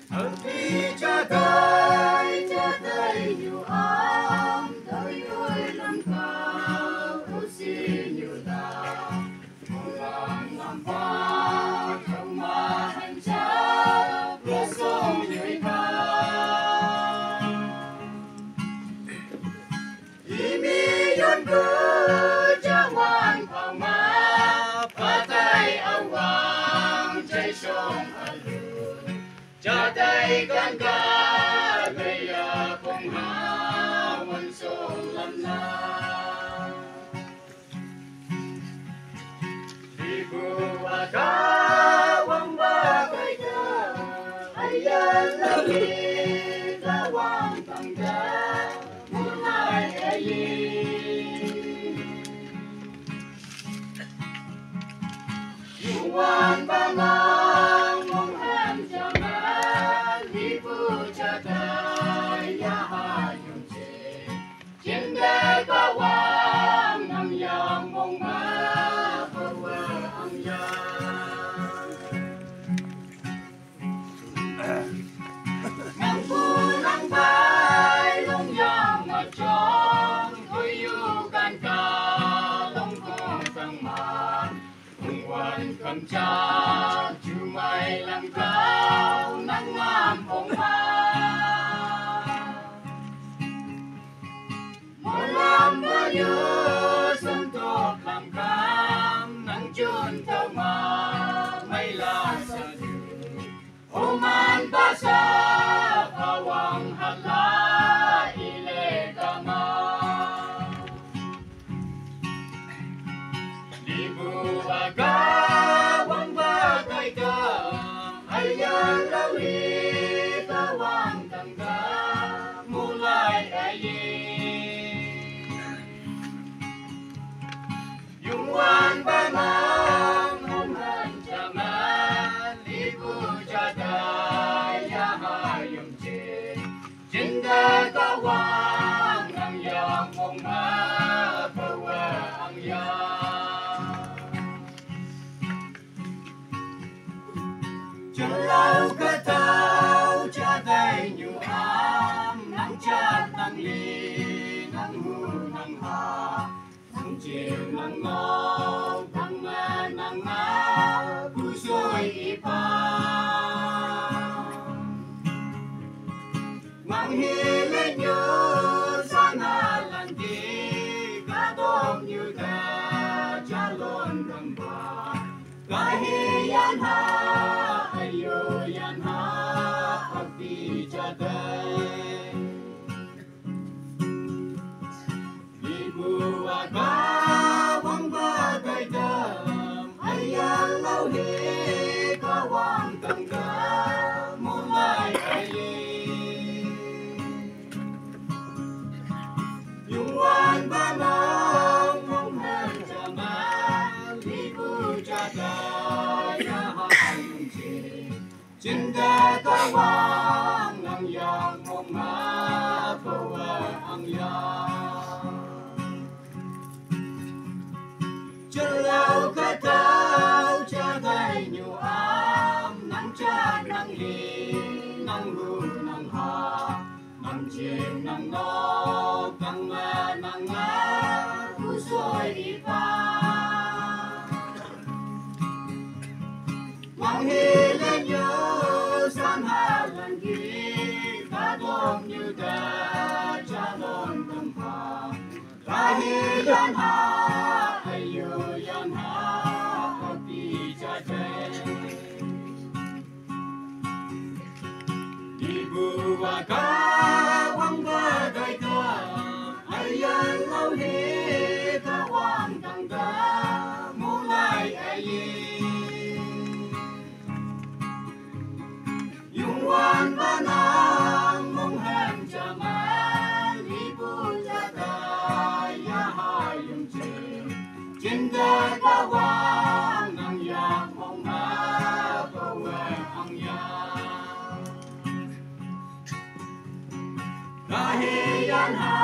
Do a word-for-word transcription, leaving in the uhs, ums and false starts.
Vì cha tới, cha tới nhiều ấm, tới ơi làm cao, ước xin nhiều ta. Một lòng làm qua, không mà hành cha, bước sông người ta. Ý mi yun cứ cha ngoan vào má, phá tay ông hoàng, chạy sông ở lùi. Cha tay gan ca, gây à phong hà, quân sông lâm la. Đi bùa à ca, quăng ba cây ca, ai dân la đi, ca quăng tăng ca, muốn ai ai gì. Yêu quan ba mang, mong em cho mẹ, đi bùa cha tay, ya ha yung chê. Trên đê có quang, nằm yang mong mẹ, bơ vơ ăn ya. Nang phu nang bay, long yang mà tròn, thôi yêu gan ca, long khô tăng man. Quan cầm cha, chú mày làm cao, nắng ngam phong hoa. Mỗi làm mơ nhớ, sân tốt làm cam, nắng chôn thơ mà, mây là sợ dư. Ô man ba sa, pha wang hạt lá, ile ca ma. Đi bùa ca, quăng ba cây ca, ai dân lâu đi, ca quăng tăng ca, mua lại ai gì. Dùng quan ba mang, hôn hên cha mẹ, đi bùa cha ta, ya ha dùng chê. Trên đê ca quăng, ngang yang mong mẹ, phơ quê ăn ya. Chân lâu cơ tao, cha tay nhiều ám, nắng chát nắng ly, nắng hư nắng hà, nắng chiều nắng ngô, nắng mẹ nắng ngá, vui xuôi y pa. Mang hi lên nhớ, san hà lần đi, cá tôm như ta, cha luôn đầm bà, cá hi yan ha. Ayo yan ha, abdi cha tay. Di bùa ca, quăng ba cây đầm, ai yan lâu hi, ca quăng tăng ca, muốn lại ai gì. Yung quan ba mang, mong hên cha mẹ, di bùa cha tay, ya ha. Trên đê có quang, nằm yang mong mẹ, phơ vơ ăn ya. Chân lâu cơ tao, cha tay nhiều ám, nắng chát nắng ly, nắng hư nắng hà, nắng chiều nắng ngô, nắng mẹ nắng ngá, vui xuôi đi pa. Mang hi lên nhớ, san hà lần ghi, cá tôm như ta, cha luôn tâm phà. Cá hi yan ha, ai yu yan ha, abdi cha tay. Di bùa ca, quăng ba cây ca, ai yan lâu hi, ca quăng tăng ca, mua lại ai gì. Yung quan ba nang, mong hên cha mẹ, đi bùa cha ta, ya ha yung chê. Trên đê ca quang, ngang yang mong mẹ, phơ quê ăn ya. Ca hi yan ha.